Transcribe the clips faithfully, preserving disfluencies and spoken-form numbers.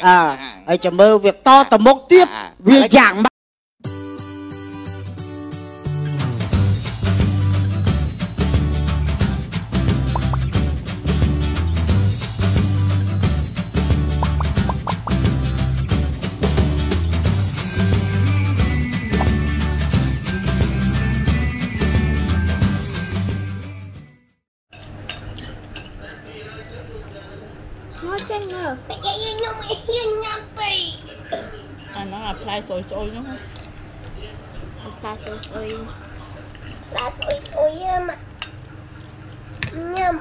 à ấy cho mơ việc to tầm mốc tiếp việc dạng nó chanh à à nó apply sôi sôi đúng không? Apply sôi sôi là sôi sôi mà nhầm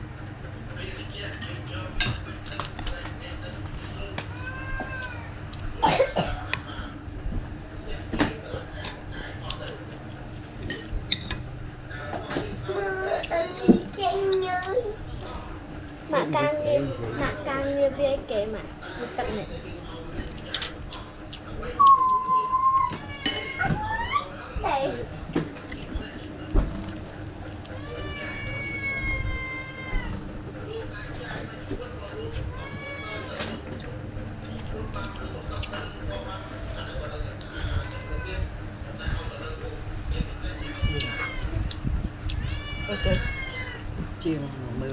mà càng nghe mà càng nghe về kể mà một tận này đây ok chiều mưa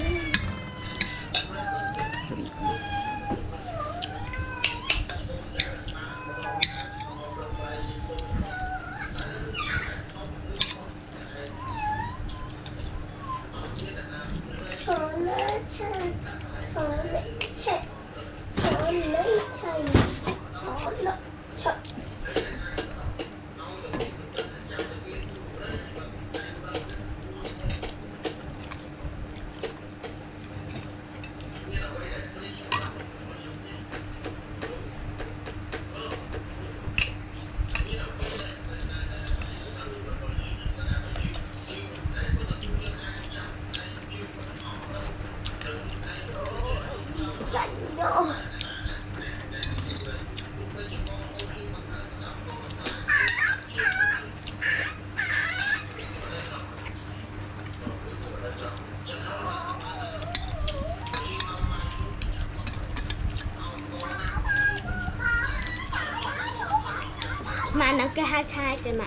mà nó cái hai chai trên mà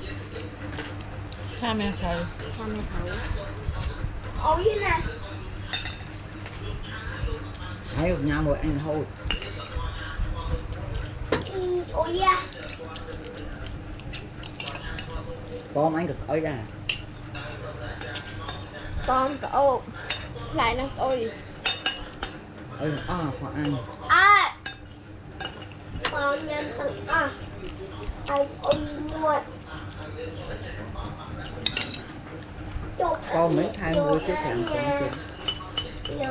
cha mẹ thầy cha mẹ thấu ôi như này thấy một nhà một anh thôi ôi da bom anh có sỏi ra con cậu lại đang sôi ừ à khoa ăn à con nhân thằng à ai sôi luôn con mấy hai mươi cái thằng cái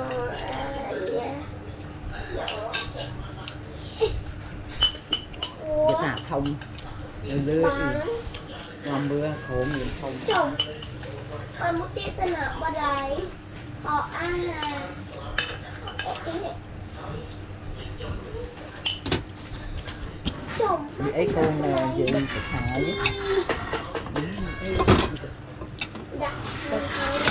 tà thông lưới còn mưa khổ miệng thông chồng ơi một tiết tên là bà đài họ à chồng ấy con là gì cực hại đặt